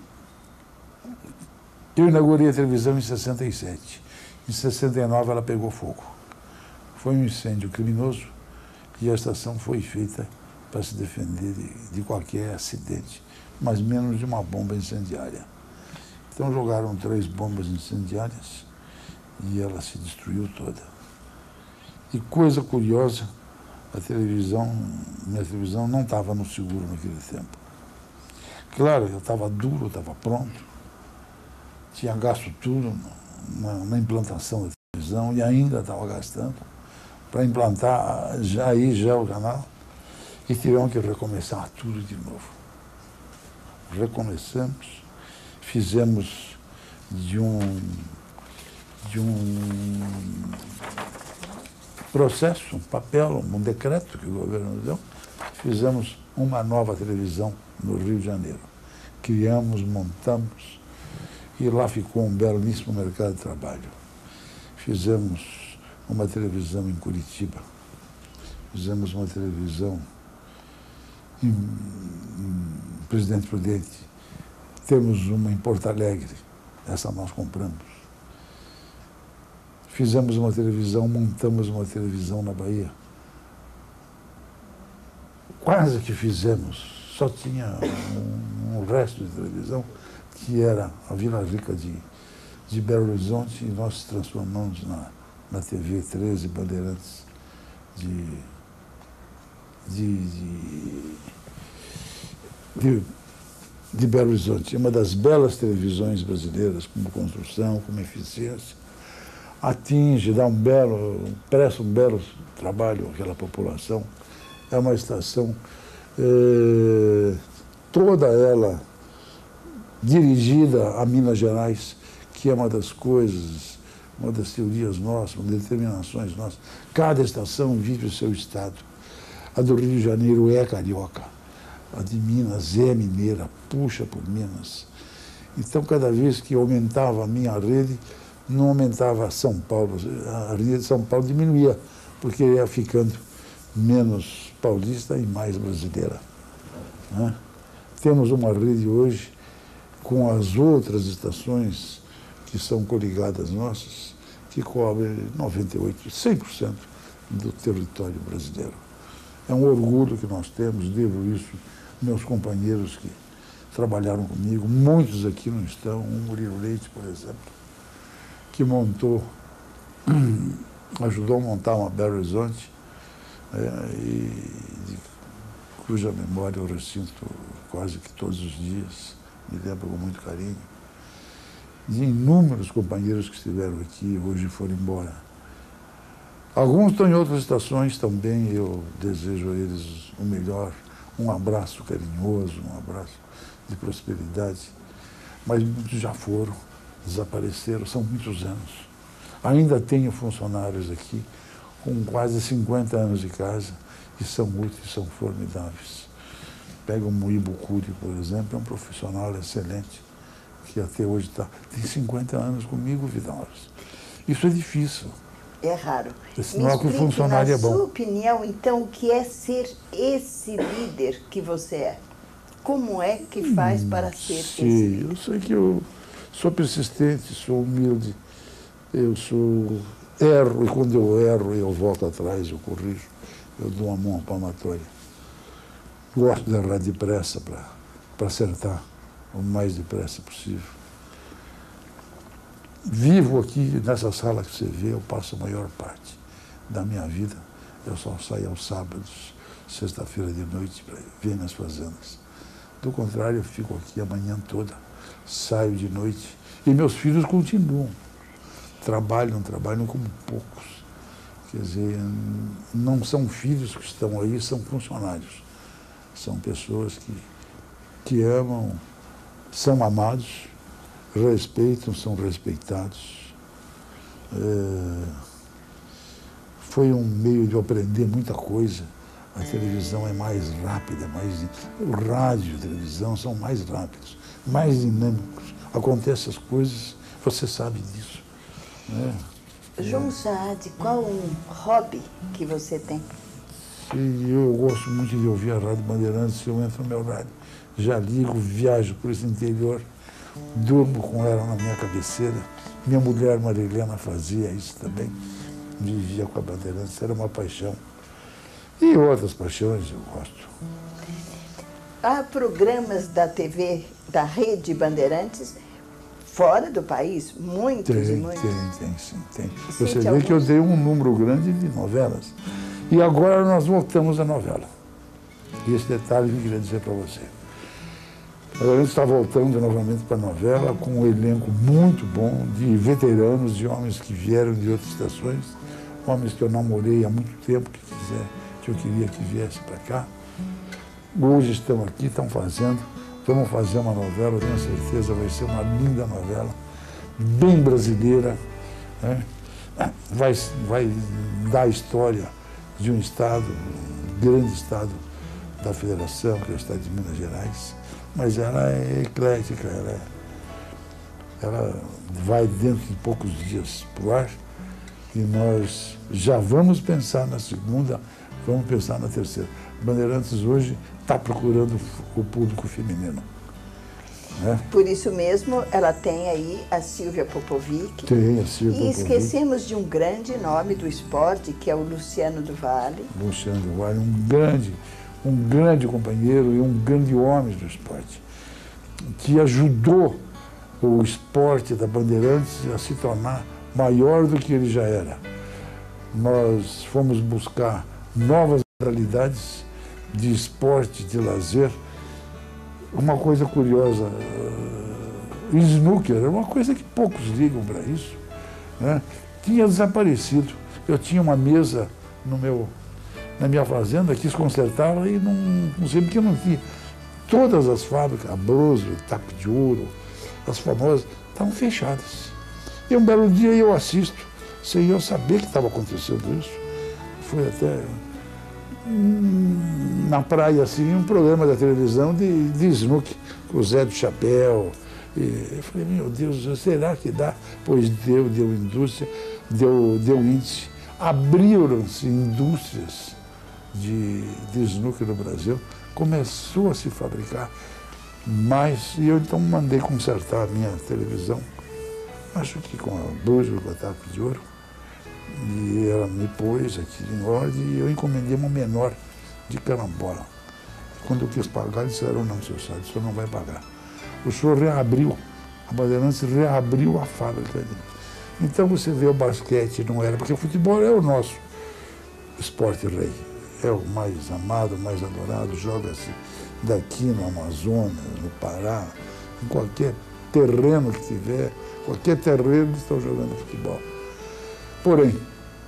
S1: eu inaugurei a televisão em 67. Em 69 ela pegou fogo. Foi um incêndio criminoso e a estação foi feita para se defender de qualquer acidente, mas menos de uma bomba incendiária. Então jogaram 3 bombas incendiárias e ela se destruiu toda. E coisa curiosa, minha televisão não estava no seguro naquele tempo. Claro, eu estava duro, estava pronto, tinha gasto tudo na implantação da televisão e ainda estava gastando para implantar já o canal e tivemos que recomeçar tudo de novo. Recomeçamos, fizemos de um processo, um papel, um decreto que o governo nos deu, fizemos uma nova televisão no Rio de Janeiro. Criamos, montamos, e lá ficou um belíssimo mercado de trabalho. Fizemos uma televisão em Curitiba, fizemos uma televisão em Presidente Prudente, temos uma em Porto Alegre, essa nós compramos. Fizemos uma televisão, montamos uma televisão na Bahia. Quase que fizemos, só tinha um resto de televisão, que era a Vila Rica de Belo Horizonte, e nós transformamos na TV 13 Bandeirantes de Belo Horizonte. Uma das belas televisões brasileiras, como construção, como eficiência, atinge, presta um belo trabalho àquela população. É uma estação, toda ela dirigida a Minas Gerais, que é uma das coisas, uma das teorias nossas, uma das determinações nossas. Cada estação vive o seu estado. A do Rio de Janeiro é carioca, a de Minas é mineira, puxa por Minas. Então, cada vez que aumentava a minha rede, não aumentava São Paulo, a rede de São Paulo diminuía, porque ia ficando menos paulista e mais brasileira, né? Temos uma rede hoje com as outras estações que são coligadas nossas, que cobre 98%, 100% do território brasileiro. É um orgulho que nós temos, devo isso aos meus companheiros que trabalharam comigo, muitos aqui não estão, o Murilo Leite, por exemplo, que ajudou a montar uma Belo Horizonte, cuja memória eu ressinto quase que todos os dias, me lembro com muito carinho, de inúmeros companheiros que estiveram aqui e hoje foram embora. Alguns estão em outras estações também, eu desejo a eles o melhor, um abraço carinhoso, um abraço de prosperidade, mas muitos já foram, desapareceram, são muitos anos. Ainda tenho funcionários aqui com quase 50 anos de casa e são úteis, são formidáveis. Pega o Muíbo Cury, por exemplo, é um profissional excelente, que até hoje tem 50 anos comigo, Vidal. Isso é difícil.
S3: É raro.
S1: Sinal que o funcionário é bom.
S3: Na sua opinião, então, o que é ser esse líder que você é? Como é que faz para ser esse líder?
S1: Eu sei que eu sou persistente, sou humilde, erro, e quando eu erro, eu volto atrás, eu corrijo, eu dou uma mão palmatória. Gosto de errar depressa para acertar o mais depressa possível. Vivo aqui nessa sala que você vê, eu passo a maior parte da minha vida. Eu só saio aos sábados, sexta-feira de noite, para ver minhas fazendas. Do contrário, eu fico aqui a manhã toda, saio de noite. E meus filhos continuam. Trabalham como poucos. Quer dizer, não são filhos que estão aí, são funcionários. São pessoas que amam, são amados, respeitam, são respeitados. Foi um meio de eu aprender muita coisa. A televisão é mais rápida, o rádio e a televisão são mais rápidos, mais dinâmicos. Acontecem as coisas, você sabe disso. Né?
S3: João Saad, qual um hobby que você tem?
S1: Eu gosto muito de ouvir a Rádio Bandeirantes, eu entro no meu rádio, já ligo, viajo por esse interior, durmo com ela na minha cabeceira. Minha mulher Marilena fazia isso também, vivia com a Bandeirantes, era uma paixão. E outras paixões eu gosto.
S3: Há programas da TV, da Rede Bandeirantes, fora do país? Muitos e muitos?
S1: Tem. Você vê que eu dei um número grande de novelas. E agora nós voltamos à novela. E esse detalhe que eu queria dizer para você. A gente está voltando novamente para a novela com um elenco muito bom de veteranos, de homens que vieram de outras estações, homens que eu namorei há muito tempo, que eu queria que viesse para cá. Hoje estão aqui, vamos fazer uma novela, tenho certeza, vai ser uma linda novela, bem brasileira, né? Vai dar a história de um estado, um grande estado da federação, que é o estado de Minas Gerais, mas ela é eclética, ela vai dentro de poucos dias para o ar e nós já vamos pensar na segunda, vamos pensar na terceira. Bandeirantes hoje está procurando o público feminino. Né?
S3: Por isso mesmo, ela tem aí a Silvia Popovic.
S1: Tem a Silvia
S3: E
S1: Popovic.
S3: esquecemos de um grande nome do esporte, que é o Luciano do Vale.
S1: Luciano do Vale, um grande companheiro e um grande homem do esporte, que ajudou o esporte da Bandeirantes a se tornar maior do que ele já era. Nós fomos buscar novas realidades de esporte, de lazer. Uma coisa curiosa, snooker é uma coisa que poucos ligam para isso, né? Tinha desaparecido. Eu tinha uma mesa na minha fazenda, quis consertá-la e não sei porque não tinha. Todas as fábricas, a Broso, Tapa de Ouro, as famosas, estavam fechadas. E um belo dia eu assisto, sem eu saber que estava acontecendo isso. Foi até na praia, assim, um programa da televisão de snooker, com o Zé do Chapéu. E eu falei, meu Deus, será que dá? Pois deu indústria, deu índice. Abriram-se indústrias de snooker no Brasil, começou a se fabricar mais, e eu então mandei consertar a minha televisão, acho que com a Broso, com a Tapa de Ouro, e ela me pôs aqui em ordem e eu encomendei uma menor de carambola. Quando eu quis pagar, eles disseram, não, senhor Sá, o senhor não vai pagar. O senhor reabriu, a Bandeirantes reabriu a fábrica dele. Então você vê o basquete, não era, porque o futebol é o nosso esporte rei. É o mais amado, mais adorado, joga-se daqui no Amazonas, no Pará, em qualquer terreno que tiver, qualquer terreno que estão jogando futebol. Porém,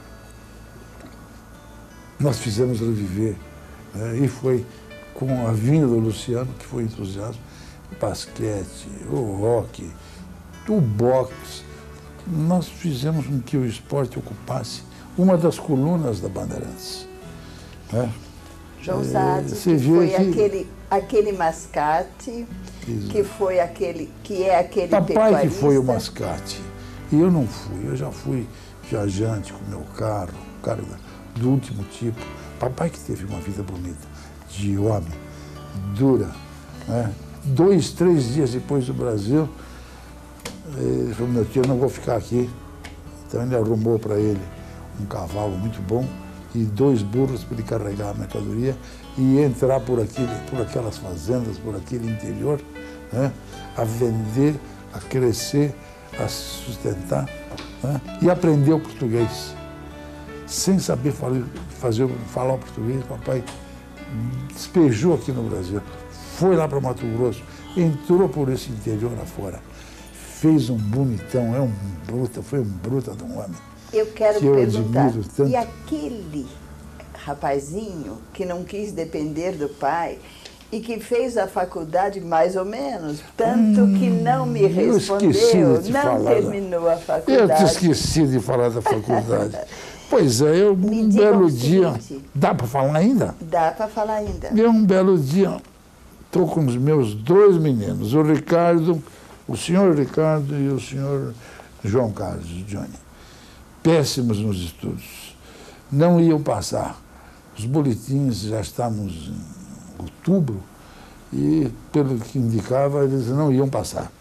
S1: nós fizemos reviver, né? E foi com a vinda do Luciano, que foi entusiasmo, o basquete, o hockey, o boxe. Nós fizemos com que o esporte ocupasse uma das colunas da Bandeirantes. Né?
S3: João Sade,
S1: você
S3: que foi
S1: que...
S3: aquele mascate, que foi aquele
S1: Papai
S3: pecuarista.
S1: que foi o mascate. E eu não fui, eu já fui viajante com meu carro do último tipo. Papai que teve uma vida bonita, de homem, dura. Né? 2, 3 dias depois do Brasil, ele falou, meu tio, eu não vou ficar aqui. Então ele arrumou para ele um cavalo muito bom e 2 burros para ele carregar a mercadoria e entrar por aquelas fazendas, por aquele interior, né? A vender, a crescer, a se sustentar, né? E aprender o português. Sem saber falar o português, papai despejou aqui no Brasil, foi lá para Mato Grosso, entrou por esse interior afora, fez um bonitão, foi um bruta de um homem.
S3: Eu quero
S1: que eu
S3: perguntar,
S1: admiro tanto.
S3: E aquele rapazinho que não quis depender do pai e que fez a faculdade mais ou menos, tanto que não me respondeu, não terminou a faculdade.
S1: Eu te esqueci de falar da faculdade. Pois é, um belo dia... Dá para falar ainda?
S3: Dá para falar ainda.
S1: Um belo dia, estou com os meus 2 meninos, o senhor Ricardo e o senhor João Carlos, Johnny. Péssimos nos estudos. Não iam passar. Os boletins já estávamos em outubro e, pelo que indicava, eles não iam passar.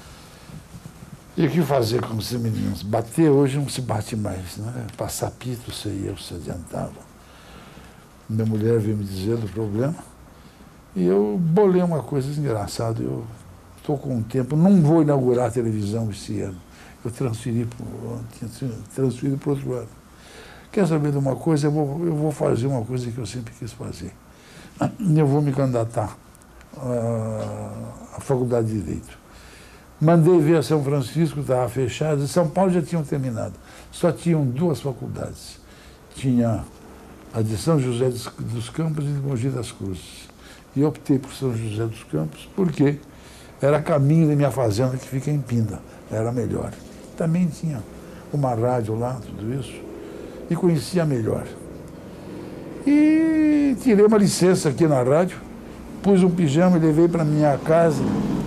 S1: E o que fazer com esses meninos? Bater hoje não se bate mais, né? Passar pito, eu se adiantava. Minha mulher veio me dizer do problema e eu bolei uma coisa engraçada. Eu estou com um tempo, não vou inaugurar a televisão esse ano. Eu tinha transferido para outro ano. Quer saber de uma coisa? Eu vou fazer uma coisa que eu sempre quis fazer. Eu vou me candidatar a Faculdade de Direito. Mandei ver a São Francisco, estava fechado, e São Paulo já tinham terminado. Só tinham 2 faculdades. Tinha a de São José dos Campos e de Mogi das Cruzes. E optei por São José dos Campos, porque era caminho da minha fazenda, que fica em Pinda. Era melhor. Também tinha uma rádio lá, tudo isso, e conhecia melhor. E tirei uma licença aqui na rádio, pus um pijama e levei para minha casa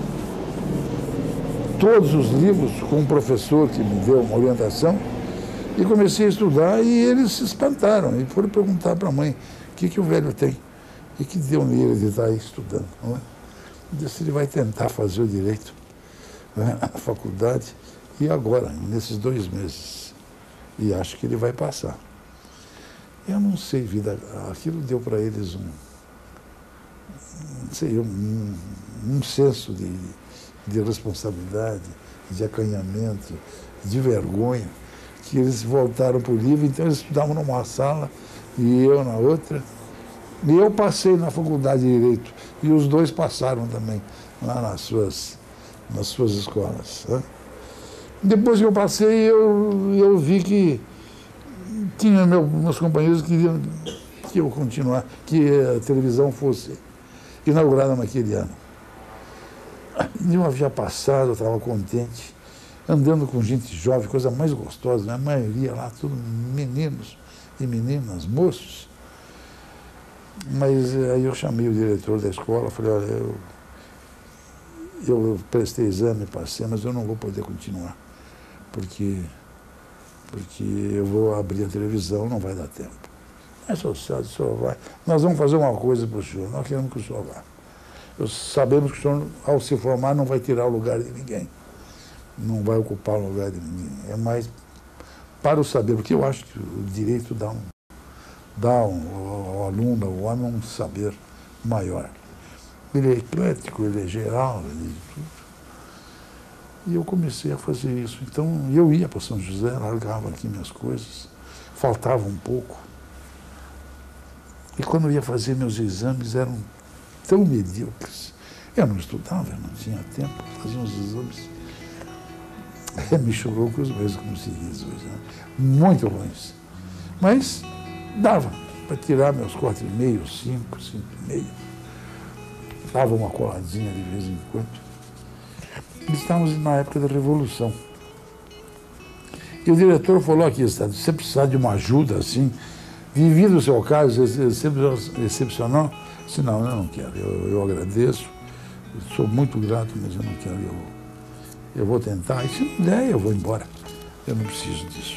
S1: todos os livros com um professor que me deu uma orientação, e comecei a estudar, e eles se espantaram e foram perguntar para a mãe o que o velho tem, o que deu nele de estar aí estudando. Não é? Disse, ele vai tentar fazer o direito, né, a faculdade, e agora, nesses 2 meses, e acho que ele vai passar. Eu não sei, vida, aquilo deu para eles um senso de responsabilidade, de acanhamento, de vergonha, que eles voltaram para o livro, então eles estudavam numa sala e eu na outra. E eu passei na Faculdade de Direito, e os 2 passaram também, lá nas suas escolas. Né? Depois que eu passei, eu vi que tinha meus companheiros que queriam que eu continuasse, que a televisão fosse inaugurada naquele ano. Eu havia passado, eu estava contente, andando com gente jovem, coisa mais gostosa, né? A maioria lá, tudo meninos e meninas, moços. Mas aí eu chamei o diretor da escola, falei, olha, eu prestei exame, passei, mas eu não vou poder continuar, porque eu vou abrir a televisão, não vai dar tempo. Mas o senhor vai, nós vamos fazer uma coisa para o senhor, nós queremos que o senhor vá. Sabemos que o senhor, ao se formar, não vai tirar o lugar de ninguém, não vai ocupar o lugar de ninguém. É mais para o saber, porque eu acho que o direito dá ao aluno, ao homem, um saber maior. Ele é eclético, ele é geral, ele é tudo. E eu comecei a fazer isso. Então, eu ia para São José, largava aqui minhas coisas, faltava um pouco. E quando eu ia fazer meus exames, eram tão medíocres. Eu não estudava, eu não tinha tempo, fazia uns exames michurucos mesmo, como se diz hoje, né? Muito ruins. Mas dava para tirar meus 4,5, 5, 5,5. Dava uma coladinha de vez em quando. Estávamos na época da Revolução. E o diretor falou aqui, você precisa de uma ajuda assim, devido ao seu caso excepcional. Eu disse, não, eu não quero, eu agradeço, eu sou muito grato, mas eu não quero, eu vou tentar, e se não der, eu vou embora, eu não preciso disso.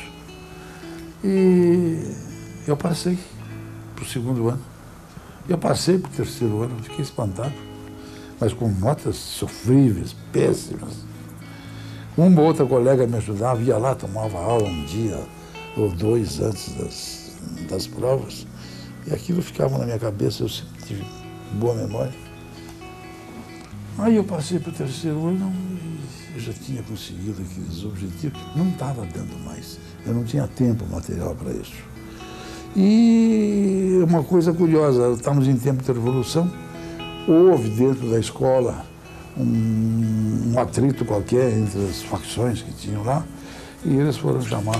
S1: E eu passei para o 2º ano, eu passei para o 3º ano, fiquei espantado, mas com notas sofríveis, péssimas. Uma ou outra colega me ajudava, ia lá, tomava aula um dia ou 2 antes das provas, e aquilo ficava na minha cabeça, eu sempre tive boa memória. Aí eu passei para o 3º ano e eu já tinha conseguido aqueles objetivos, não estava dando mais, eu não tinha tempo material para isso. E uma coisa curiosa, estamos em tempo de revolução, houve dentro da escola um atrito qualquer entre as facções que tinham lá, e eles foram chamar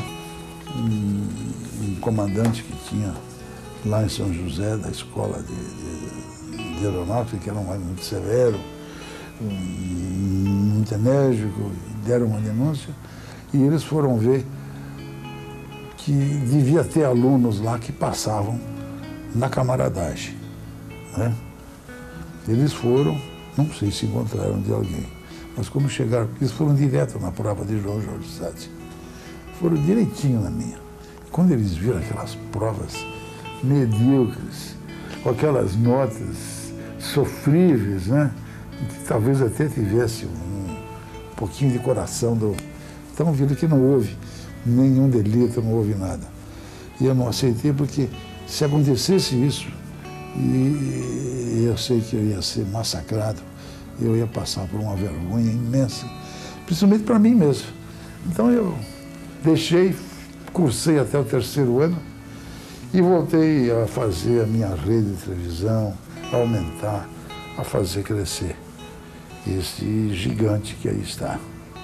S1: um comandante que tinha lá em São José, da escola de aeronáutica, que era um homem muito severo, muito enérgico, deram uma denúncia, e eles foram ver que devia ter alunos lá que passavam na camaradagem, né? Eles foram, não sei se encontraram de alguém, mas como chegaram, eles foram direto na prova de João Jorge Sade. Foram direitinho na minha. Quando eles viram aquelas provas medíocres, com aquelas notas sofríveis, né? Que talvez até tivesse um pouquinho de coração Então viram que não houve nenhum delito, não houve nada. E eu não aceitei porque se acontecesse isso, e eu sei que eu ia ser massacrado, eu ia passar por uma vergonha imensa, principalmente para mim mesmo. Então eu deixei, cursei até o 3º ano e voltei a fazer a minha rede de televisão, a aumentar a fazer crescer esse gigante que aí está.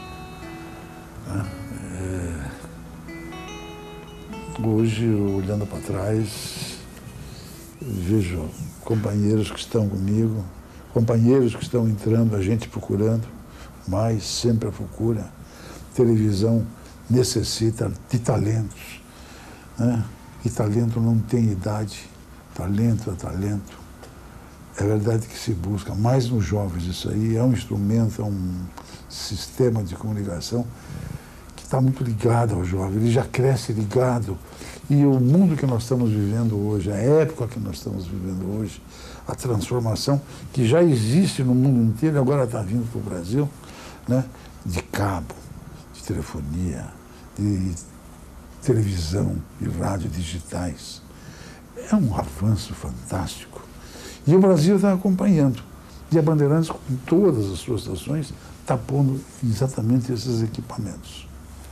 S1: Hoje, olhando para trás, vejo companheiros que estão comigo, companheiros que estão entrando, a gente procurando, mas sempre a procura. Televisão necessita de talentos, né? E talento não tem idade, talento é talento. É verdade que se busca mais nos jovens isso aí, é um instrumento, é um sistema de comunicação que está muito ligado ao jovem, ele já cresce ligado. E o mundo que nós estamos vivendo hoje, a época que nós estamos vivendo hoje, a transformação que já existe no mundo inteiro, agora está vindo para o Brasil, né? De cabo, de telefonia, de televisão e rádio digitais. É um avanço fantástico. E o Brasil está acompanhando. E a Bandeirantes, com todas as suas estações, está pondo exatamente esses equipamentos.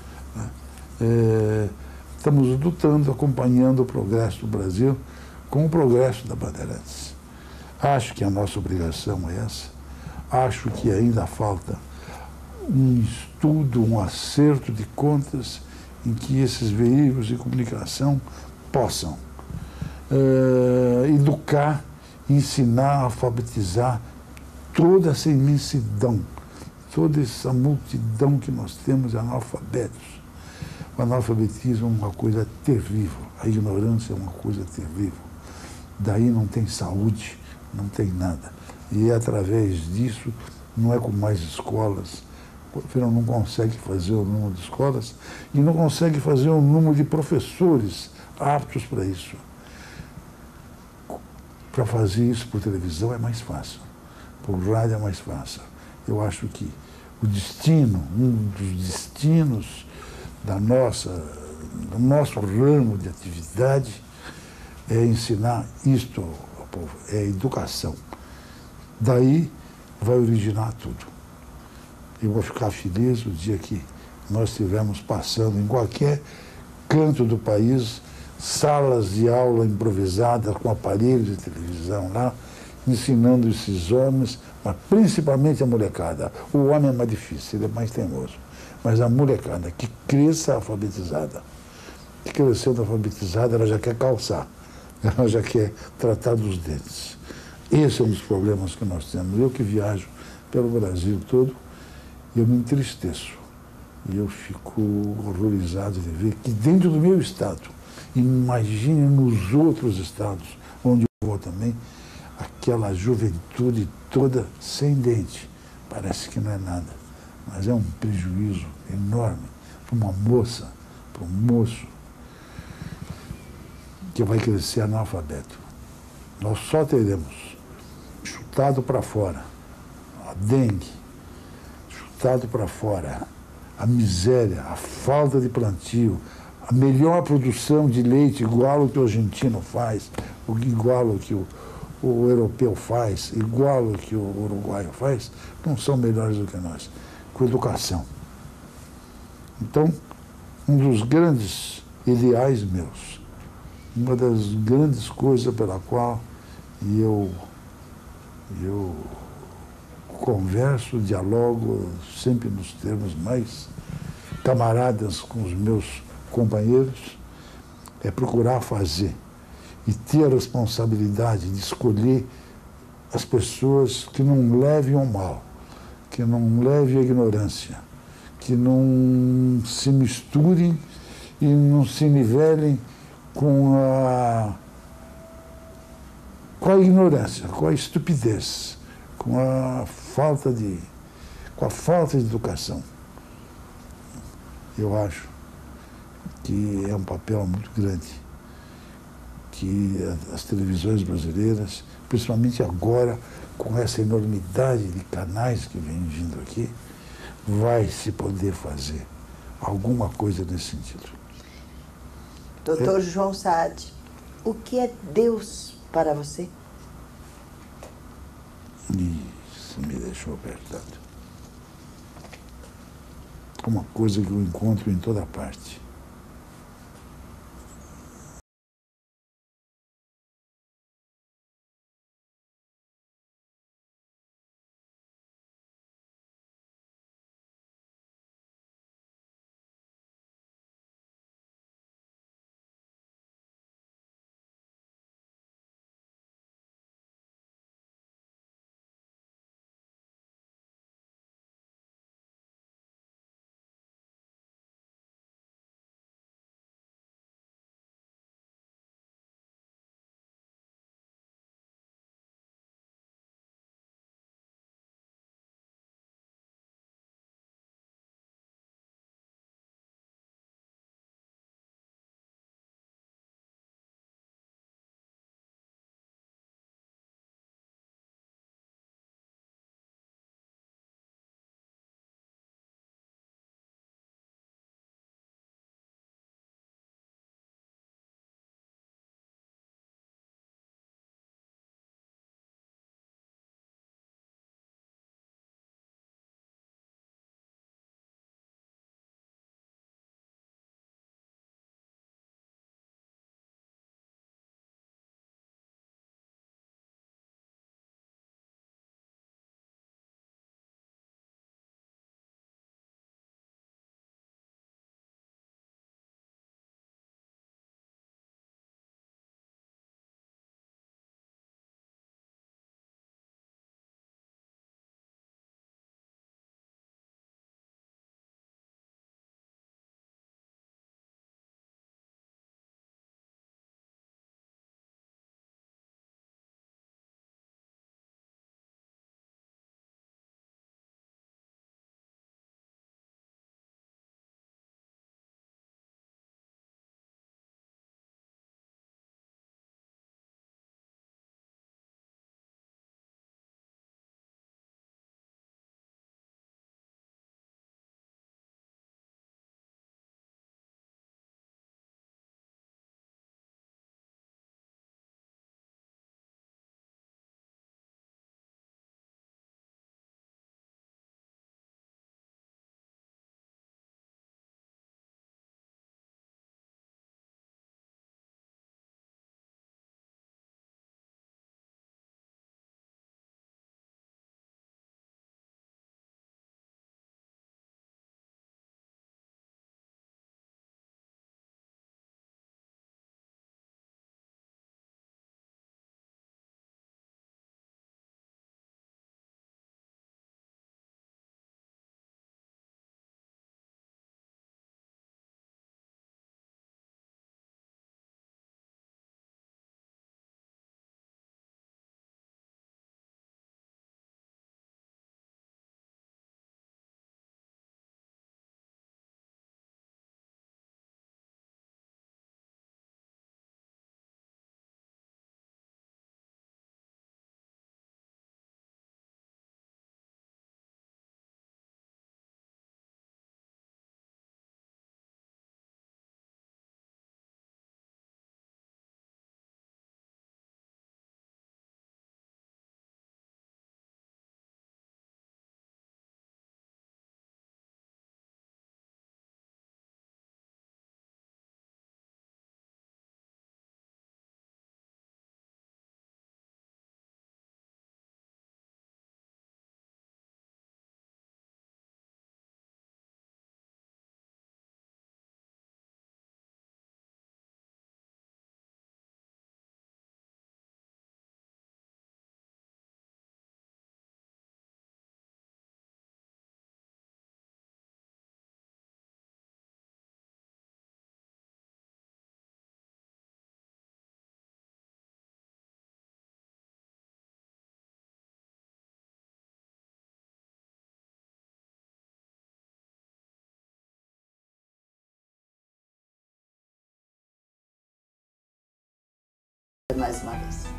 S1: Estamos lutando, acompanhando o progresso do Brasil com o progresso da Bandeirantes. Acho que a nossa obrigação é essa. Acho que ainda falta um estudo, um acerto de contas em que esses veículos de comunicação possam educar, ensinar, alfabetizar toda essa imensidão, toda essa multidão que nós temos de analfabetos. O analfabetismo é uma coisa terrível, a ignorância é uma coisa terrível. Daí não tem saúde, não tem nada. E é através disso, não é com mais escolas, não consegue fazer o número de escolas e não consegue fazer o número de professores aptos para isso. Para fazer isso por televisão é mais fácil, por rádio é mais fácil. Eu acho que o destino, um dos destinos do nosso ramo de atividade é ensinar isto ao povo, é educação. Daí vai originar tudo. Eu vou ficar feliz o dia que nós estivermos passando em qualquer canto do país, salas de aula improvisadas com aparelhos de televisão lá, ensinando esses homens, mas principalmente a molecada. O homem é mais difícil, ele é mais teimoso. Mas a molecada que cresça alfabetizada, que crescendo alfabetizada, ela já quer calçar, ela já quer tratar dos dentes. Esse é um dos problemas que nós temos. Eu que viajo pelo Brasil todo, eu me entristeço. E eu fico horrorizado de ver que dentro do meu estado, imagine nos outros estados, onde eu vou também, aquela juventude toda sem dente. Parece que não é nada, mas é um prejuízo enorme para uma moça, para um moço, que vai crescer analfabeto. Nós só teremos chutado para fora a dengue, chutado para fora a miséria, a falta de plantio, a melhor produção de leite, igual o que o argentino faz, igual o que o europeu faz, igual o que o uruguaio faz, não são melhores do que nós, com educação. Então, um dos grandes ideais meus, uma das grandes coisas pela qual eu converso, dialogo, sempre nos termos mais camaradas com os meus companheiros, é procurar fazer e ter a responsabilidade de escolher as pessoas que não levem ao mal, que não levem à ignorância, que não se misturem e não se nivelem com a ignorância, com a estupidez, com a falta de educação. Eu acho que é um papel muito grande que as televisões brasileiras, principalmente agora, com essa enormidade de canais que vem vindo aqui, vai se poder fazer alguma coisa nesse sentido.
S3: Doutor João Saad, o que é Deus para você?
S1: Isso me deixou apertado. Uma coisa que eu encontro em toda parte.
S3: Mais uma vez.